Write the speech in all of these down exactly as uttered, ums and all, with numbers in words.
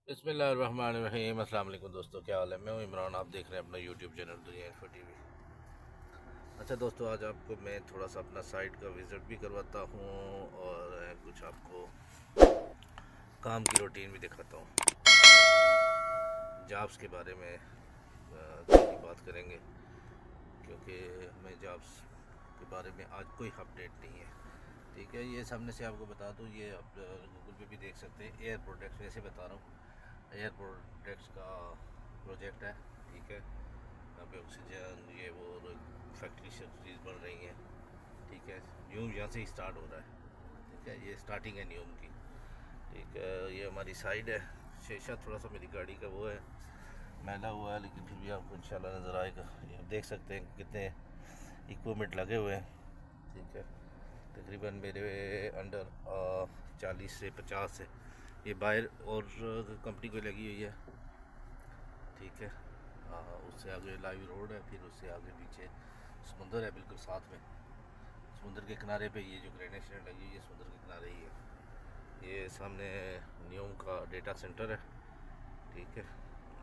बिस्मिल्लाहिर्रहमानिर्रहीम। अस्सलाम वालेकुम दोस्तों, क्या हाल है। मैं हूं इमरान, आप देख रहे हैं अपना YouTube channel Duniya info TV. अच्छा दोस्तों, आज आपको मैं थोड़ा सा अपना साइट का विज़िट भी करवाता हूं और कुछ आपको काम की रूटीन भी दिखाता हूं। जॉब्स के बारे में की बात करेंगे, क्योंकि हमें जॉब्स के बारे में आज कोई अपडेट नहीं है। ठीक है, ये सामने से आपको बता दूं, ये आप गूगल पे भी देख सकते हैं। एयर प्रोडक्ट्स, वैसे बता रहा हूँ, एयर प्रोडक्ट्स का प्रोजेक्ट है। ठीक है, यहाँ पे ऑक्सीजन ये वो फैक्ट्री शैक्ट्रीज बन रही हैं। ठीक है, न्यूम यहाँ से ही स्टार्ट हो रहा है। ठीक है, ये स्टार्टिंग है न्यूम की। ठीक है, ये हमारी साइड है। शीशा थोड़ा सा मेरी गाड़ी का वो है, मैला हुआ है, लेकिन फिर भी आपको इंशाल्लाह नज़र आएगा। ये आप देख सकते हैं कितने इक्विपमेंट लगे हुए हैं। ठीक है, तकरीबन मेरे अंडर चालीस से पचास है। ये बाहर और कंपनी को लगी हुई है। ठीक है, आ, उससे आगे लाइव रोड है, फिर उससे आगे पीछे समुंदर है, बिल्कुल साथ में समुंदर के किनारे पे ये जो ग्रेनेड शेड लगी हुई है समुंदर के किनारे ही है। ये सामने न्यूम का डेटा सेंटर है। ठीक है,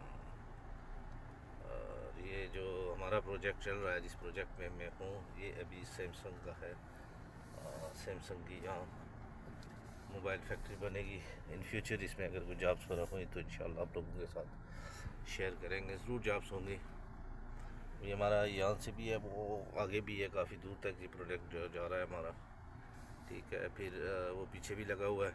और ये जो हमारा प्रोजेक्ट चल रहा है, जिस प्रोजेक्ट में मैं हूँ, ये अभी सैमसंग का है। सैमसंग की यहाँ मोबाइल फैक्ट्री बनेगी इन फ्यूचर। इसमें अगर कोई जॉब्स वगैरह हुई तो इंशाल्लाह आप लोगों के साथ शेयर करेंगे, ज़रूर जॉब्स होंगी। ये हमारा यहाँ से भी है, वो आगे भी है, काफ़ी दूर तक ये प्रोडक्ट जो जा रहा है हमारा। ठीक है, फिर वो पीछे भी लगा हुआ है,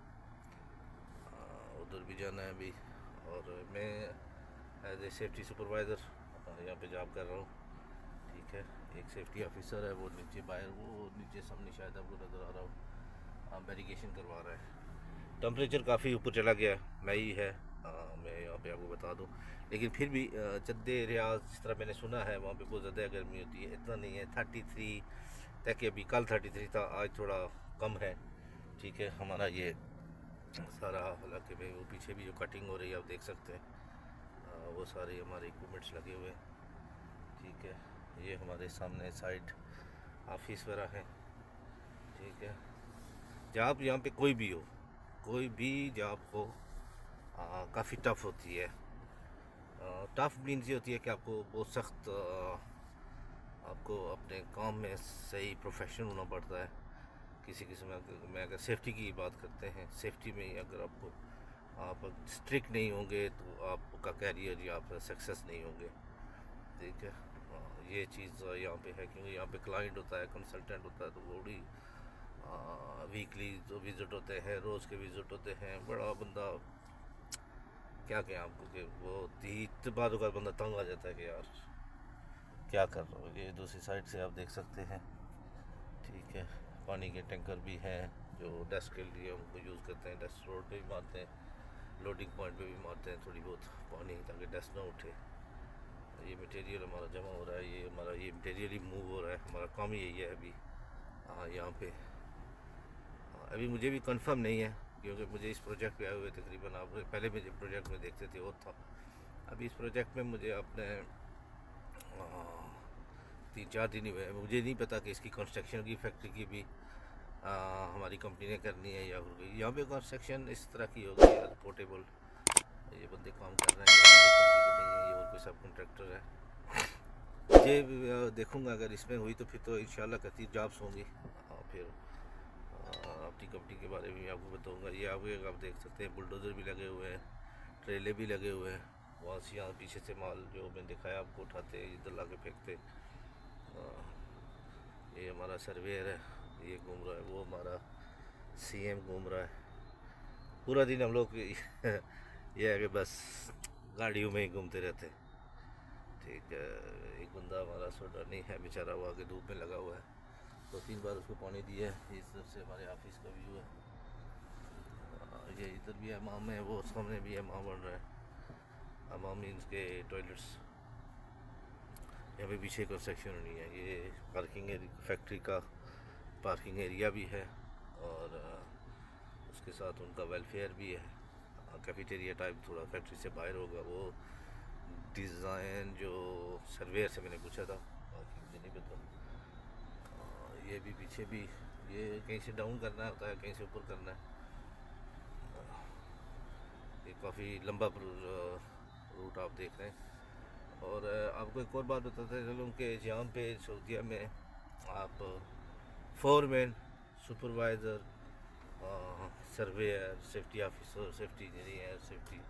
उधर भी जाना है अभी। और मैं एज ए सेफ्टी सुपरवाइज़र यहाँ पे जॉब कर रहा हूँ। ठीक है, एक सेफ्टी ऑफिसर है, वो नीचे बाहर, वो नीचे सामने शायद आपको नज़र आ रहा हो, बैरिकेशन करवा रहा है। टेम्परेचर काफ़ी ऊपर चला गया, मई है, आ, मैं यहाँ पे आपको बता दूँ। लेकिन फिर भी जद्दे रियाज, जिस तरह मैंने सुना है, वहाँ पे बहुत ज़्यादा गर्मी होती है। इतना नहीं है, थर्टी थ्री तक, अभी कल थर्टी थ्री था, आज थोड़ा कम है। ठीक है, हमारा ये सारा हालांकि में वो पीछे भी जो कटिंग हो रही है आप देख सकते हैं, आ, वो सारे हमारे इक्विपमेंट्स लगे हुए हैं। ठीक है, ये हमारे सामने साइड ऑफिस वगैरह है। ठीक है, जॉब यहाँ पे कोई भी हो, कोई भी जॉब हो, काफ़ी टफ होती है। टफ मीन्स ये होती है कि आपको बहुत सख्त, आपको अपने काम में सही प्रोफेशनल होना पड़ता है। किसी किस्म में अगर सेफ्टी की बात करते हैं, सेफ्टी में अगर आपको आप स्ट्रिक्ट नहीं होंगे तो आपका कैरियर या आप सक्सेस नहीं होंगे। ठीक है, ये चीज़ यहाँ पे है, क्योंकि यहाँ पे क्लाइंट होता है, कंसल्टेंट होता है, तो वो भी वीकली जो विज़िट होते हैं, रोज़ के विज़िट होते हैं। बड़ा बंदा क्या कहें आपको कि वो तीत बातों का बंदा तंग आ जाता है कि यार क्या कर रहा हूँ। ये दूसरी साइड से आप देख सकते हैं। ठीक है, पानी के टैंकर भी हैं जो डस्ट के लिए उनको यूज़ करते हैं। डस्ट रोड पे भी मारते हैं, लोडिंग पॉइंट पे भी मारते हैं थोड़ी बहुत पानी, ताकि डस्ट ना उठे। ये मटेरियल हमारा जमा हो रहा है, ये हमारा ये मटेरियल ही मूव हो रहा है। हमारा काम यही है अभी। हाँ, यहाँ पे अभी मुझे भी कंफर्म नहीं है, क्योंकि मुझे इस प्रोजेक्ट पे आए हुए तकरीबन, आप पहले मुझे प्रोजेक्ट में देखते थे वो था। अभी इस प्रोजेक्ट में मुझे अपने तीन चार दिन ही हुए। मुझे नहीं पता कि इसकी कंस्ट्रक्शन की फैक्ट्री की भी आ, हमारी कंपनी ने करनी है या यहाँ पे कंस्ट्रक्शन इस तरह की होगी यार, पोर्टेबल। ये बंदे काम कर रहे हैं, ये कंपनी के नहीं है, ये और कोई सब कॉन्ट्रैक्टर है। ये देखूँगा, अगर इसमें हुई तो फिर तो इंशाल्लाह कतीर जॉब्स होंगी। और फिर अपनी कंपनी के बारे में आपको बताऊँगा। ये आगे आप देख सकते हैं, बुलडोज़र भी लगे हुए हैं, ट्रेले भी लगे हुए हैं। वहाँ से यहाँ पीछे से माल जो मैंने दिखाया आपको उठाते, इधर ला के फेंकते। ये हमारा सर्वेयर है, ये घूम रहा है, वो हमारा सीएम घूम रहा है। पूरा दिन हम लोग ये है कि बस गाड़ियों में ही घूमते रहते। ठीक है, एक बंदा हमारा सूडानी है बेचारा, वो आगे धूप में लगा हुआ है, दो तीन बार उसको पानी दिया है। इस तरफ से हमारे ऑफिस का व्यू है। ये इधर भी हमाम है, वो सामने भी हमाम बन रहा है। हमाम मीन्स के टॉयलेट्स। यहाँ पे पीछे कंस्ट्रक्शन नहीं है, ये पार्किंग फैक्ट्री का पार्किंग एरिया भी है, और उसके साथ उनका वेलफेयर भी है। कैफेटेरिया टाइप थोड़ा फैक्ट्री से बाहर होगा। वो डिज़ाइन जो सर्वेयर से मैंने पूछा था, बाकी मुझे नहीं पता। ये भी पीछे भी, ये कहीं से डाउन करना होता है, कहीं से ऊपर करना है। ये काफ़ी लंबा रूट आप देख रहे हैं। और आपको एक और बात बताते चलूँ कि यहाँ पे सऊदीया में आप foreman, supervisor, surveyor, safety officer, safety engineer, safety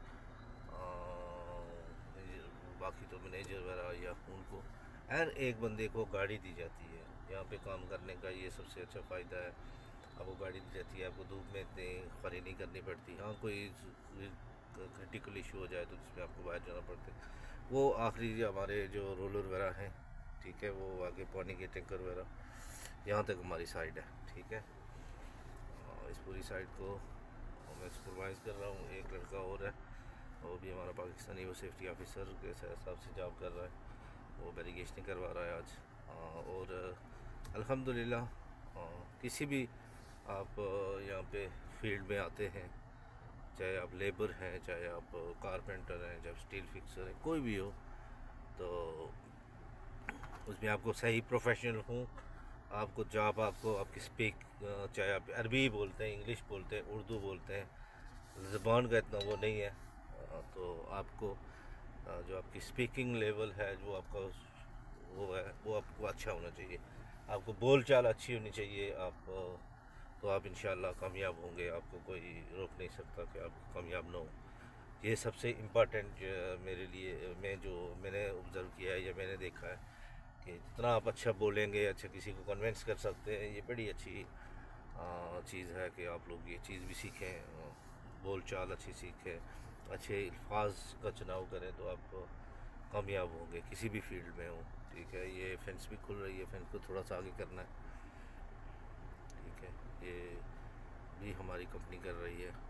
बाकी तो मैनेजर वगैरह या उनको हर एक बंदे को गाड़ी दी जाती है। यहाँ पे काम करने का ये सबसे अच्छा फ़ायदा है, आपको गाड़ी दी जाती है, आपको धूप में इतनी खरी नहीं करनी पड़ती। हाँ, कोई क्रिटिकल इशू हो जाए तो जिसमें आपको बाहर जाना पड़ता है, वो आखिरी हमारे जो रोलर वगैरह हैं, ठीक है, वो आगे पानी के टैंकर वगैरह यहाँ तक हमारी साइड है, ठीक है। इस पूरी साइड को मैं सुपरवाइज़ कर रहा हूँ। एक लड़का और है, वो भी हमारा पाकिस्तानी, वो सेफ्टी ऑफिसर के हिसाब से जॉब कर रहा है, वो वेरिफिकेशन करवा रहा है आज। और अल्हम्दुलिल्लाह किसी भी आप यहाँ पे फील्ड में आते हैं, चाहे आप लेबर हैं, चाहे आप कारपेंटर हैं, चाहे स्टील फिक्सर हैं, कोई भी हो, तो उसमें आपको सही प्रोफेशनल हो, आपको जॉब, आपको आपकी स्पीक, चाहे आप अरबी बोलते हैं, इंग्लिश बोलते हैं, उर्दू बोलते हैं, ज़बान का इतना वो नहीं है, तो आपको जो आपकी स्पीकिंग लेवल है, जो आपका वो है, वो आपको अच्छा होना चाहिए, आपको बोल चाल अच्छी होनी चाहिए, आप तो आप इंशाल्लाह कामयाब होंगे। आपको कोई रोक नहीं सकता कि आप कामयाब ना हो। ये सबसे इम्पॉर्टेंट मेरे लिए, मैं जो मैंने ऑब्ज़र्व किया है या मैंने देखा है कि जितना आप अच्छा बोलेंगे, अच्छा किसी को कन्विंस कर सकते हैं, ये बड़ी अच्छी चीज़ है कि आप लोग ये चीज़ भी सीखें, बोल चाल अच्छी सीखें, अच्छे अल्फाज का चुनाव करें, तो आप कामयाब होंगे किसी भी फील्ड में हो, ठीक है। ये फेंस भी खुल रही है, फेंस को थोड़ा सा आगे करना है, ठीक है। ये भी हमारी कंपनी कर रही है।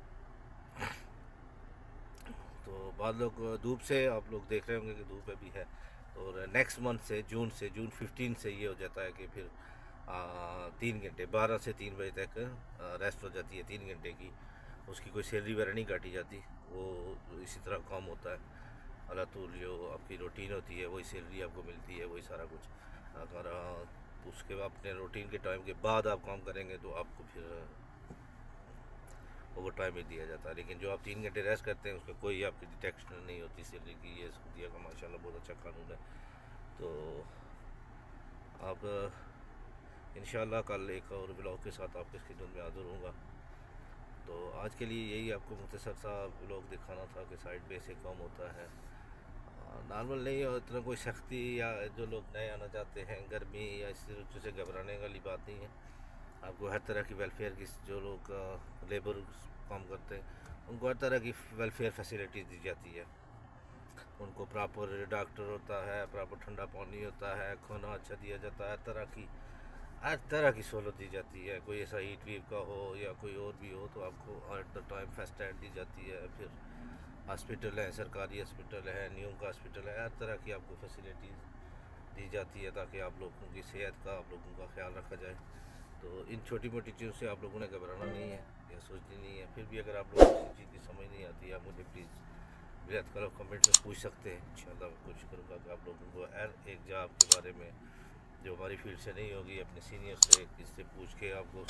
तो बाद लोग धूप से आप लोग देख रहे होंगे कि धूप अभी है, और नेक्स्ट मंथ से, जून से, जून फिफ्टीन से ये हो जाता है कि फिर आ, तीन घंटे बारह से तीन बजे तक रेस्ट हो जाती है, तीन घंटे की। उसकी कोई सैलरी वगैरह नहीं काटी जाती, वो इसी तरह काम होता है। अल्लाह तो जो आपकी रूटीन होती है वही सैलरी आपको मिलती है, वही सारा कुछ। अगर उसके बाद अपने रूटीन के टाइम के बाद आप काम करेंगे तो आपको फिर ओवर टाइम ही दिया जाता है। लेकिन जो आप तीन घंटे रेस्ट करते हैं उसमें कोई आपकी डिटेक्शन नहीं होती सैलरी की। ये सऊदीया का माशाल्लाह बहुत अच्छा कानून है। तो अब इंशाल्लाह कल एक और ब्लॉग के साथ आपके खिदमत में हाज़िर होऊंगा। तो आज के लिए यही आपको मुख्तसर सा ब्लॉग दिखाना था कि साइड पे से काम होता है, नॉर्मल नहीं है, इतना कोई सख्ती, या जो लोग नए आना चाहते हैं, गर्मी या इस चीज़ से घबराने वाली बात नहीं है। आपको हर तरह की वेलफेयर की, जो लोग लेबर काम करते हैं उनको हर तरह की वेलफेयर फैसिलिटीज़ दी जाती है। उनको प्रॉपर डॉक्टर होता है, प्रॉपर ठंडा पानी होता है, खाना अच्छा दिया जाता है, हर तरह की हर तरह की सहूलत दी जाती है। कोई ऐसा हीट वेव का हो या कोई और भी हो तो आपको at the time first aid दी जाती है। फिर हॉस्पिटल है, सरकारी हॉस्पिटल है, न्यू का हॉस्पिटल है, हर तरह की आपको फैसिलिटीज़ दी जाती है ताकि आप लोगों की सेहत का, आप लोगों का ख्याल रखा जाए। तो इन छोटी मोटी चीज़ों से आप लोगों ने घबराना नहीं है या सोचनी नहीं है। फिर भी अगर आप लोगों को किसी चीज़ की समझ नहीं आती, आप मुझे प्लीज़ बिलात करो कमेंट में पूछ सकते हैं। इंशाल्लाह मैं कोशिश करूँगा कि आप लोगों को हर एक जॉब के बारे में जो हमारी फील्ड से नहीं होगी, अपने सीनियर से, किससे पूछ के आपको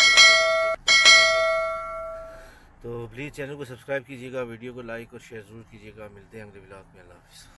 तो प्लीज़ चैनल को सब्सक्राइब कीजिएगा, वीडियो को लाइक और शेयर ज़रूर कीजिएगा। मिलते हैं अगले ब्लॉग में। अल्लाह हाफ़िज़।